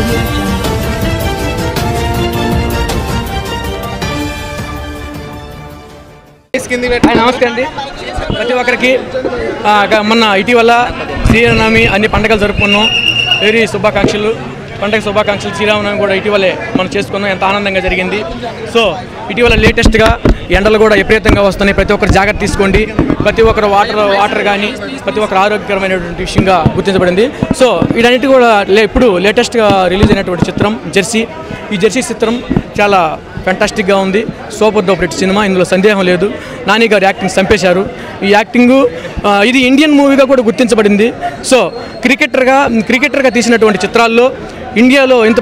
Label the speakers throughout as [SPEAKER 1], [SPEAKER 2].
[SPEAKER 1] నమస్తే అండి. ప్రతి ఒక్కరికి మొన్న ఇటీవల శ్రీరామనవమి అన్ని పండుగలు జరుపుకున్నాం. వెరీ శుభాకాంక్షలు, పండుగ శుభాకాంక్షలు. శ్రీరామనవమి కూడా ఇటీవలే మనం చేసుకున్నాం, ఎంత ఆనందంగా జరిగింది. సో ఇటీవల లేటెస్ట్గా ఎండలు కూడా విపరీతంగా వస్తున్నాయి. ప్రతి ఒక్కరు జాగ్రత్త తీసుకోండి. ప్రతి ఒక్కరు వాటర్ కానీ ప్రతి ఒక్కరు ఆరోగ్యకరమైనటువంటి విషయంగా గుర్తించబడింది. సో వీటన్నిటి కూడా ఇప్పుడు లేటెస్ట్గా రిలీజ్ అయినటువంటి చిత్రం జెర్సీ. ఈ జెర్సీ చిత్రం చాలా ఫ్యాంటాస్టిక్గా ఉంది. సూపర్ డూపర్ హిట్ సినిమా, ఇందులో సందేహం లేదు. నాని గారు యాక్టింగ్ చంపేశారు. ఈ యాక్టింగు ఇది ఇండియన్ మూవీగా కూడా గుర్తించబడింది. సో క్రికెటర్గా తీసినటువంటి చిత్రాల్లో ఇండియాలో ఇంత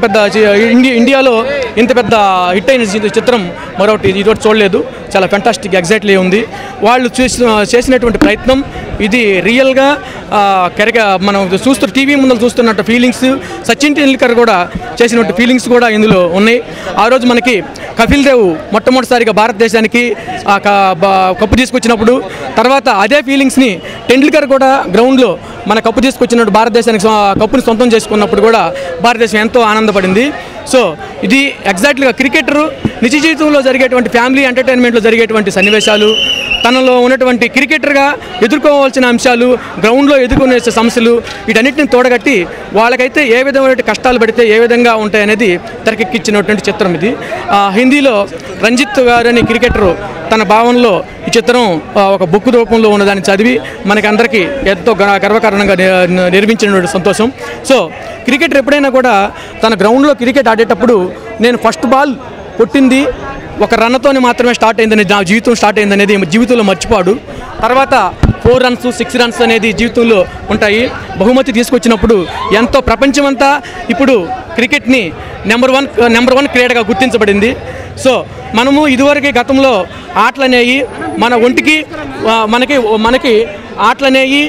[SPEAKER 1] పెద్ద హిట్ అయిన చిత్రం మరొకటి ఇదొకటి చూడలేదు. చాలా ఫ్యాంటాస్టిక్, ఎగ్జాక్ట్లీ ఉంది. వాళ్ళు చేసినటువంటి ప్రయత్నం ఇది రియల్గా మనం టీవీ ముందు చూస్తున్నట్టు ఫీలింగ్స్, సచిన్ టెండూల్కర్ కూడా చేసినట్టు ఫీలింగ్స్ కూడా ఇందులో ఉన్నాయి. ఆ రోజు మనకి కపిల్ దేవ్ మొట్టమొదటిసారిగా భారతదేశానికి కప్పు తీసుకొచ్చినప్పుడు, తర్వాత అదే ఫీలింగ్స్ని టెండూల్కర్ కూడా గ్రౌండ్లో మన కప్పు తీసుకొచ్చినట్టు భారతదేశానికి కప్పుని సొంతం చేసుకున్నప్పుడు కూడా భారతదేశం ఎంతో ఆనందపడింది. సో ఇది ఎగ్జాక్ట్లీగా క్రికెటరు నిజ జీవితంలో జరిగేటువంటి ఫ్యామిలీ ఎంటర్టైన్మెంట్లో జరిగేటువంటి సన్నివేశాలు, తనలో ఉన్నటువంటి క్రికెటర్గా ఎదుర్కోవాల్సిన అంశాలు, గ్రౌండ్లో ఎదుర్కొనే సమస్యలు, వీటన్నిటిని తోడగట్టి వాళ్ళకైతే ఏ విధమైన కష్టాలు పడితే ఏ విధంగా ఉంటాయనేది తెరకెక్కించినటువంటి చిత్రం ఇది. హిందీలో రంజిత్ గారని క్రికెటరు తన భావనలో ఈ చిత్రం ఒక బుక్ రూపంలో ఉన్నదాన్ని చదివి మనకందరికీ ఎంతో గర్వకారణంగా నిర్మించినటువంటి సంతోషం. సో క్రికెటర్ ఎప్పుడైనా కూడా తన గ్రౌండ్లో క్రికెట్ ఆడేటప్పుడు నేను ఫస్ట్ బాల్ కొట్టింది ఒక రన్తోనే మాత్రమే స్టార్ట్ అయిందని, నా జీవితం స్టార్ట్ అయిందనేది జీవితంలో మర్చిపోడు. తర్వాత 4 runs 6 runs అనేది జీవితంలో ఉంటాయి. బహుమతి తీసుకొచ్చినప్పుడు ఎంతో ప్రపంచమంతా ఇప్పుడు క్రికెట్ని నెంబర్ వన్ క్రీడగా గుర్తించబడింది. సో మనము ఇదివరకు గతంలో ఆటలనేవి మన ఒంటికి మనకి ఆటలనేవి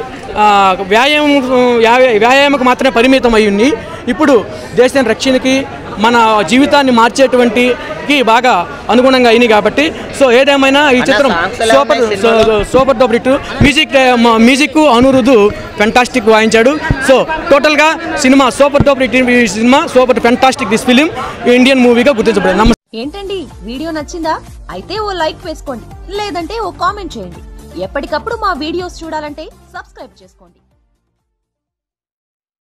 [SPEAKER 1] వ్యాయామకు మాత్రమే పరిమితం అయ్యింది. ఇప్పుడు దేశ రక్షణకి మన జీవితాన్ని మార్చేటువంటికి బాగా అనుగుణంగా అయినాయి కాబట్టి సో ఏదేమైనా ఈ చిత్రం super duper hit. Music Anirudh fantastic వాయించాడు. సో టోటల్గా cinema super duper hit cinema, super fantastic this film Indian మూవీగా గుర్తించబడింది.
[SPEAKER 2] ఏంటండి వీడియో నచ్చిందా? అయితే ఓ లైక్ వేసుకోండి, లేదంటే ఓ కామెంట్ చేయండి. ఎప్పటికప్పుడు మా వీడియోస్ చూడాలంటే సబ్స్క్రైబ్ చేసుకోండి.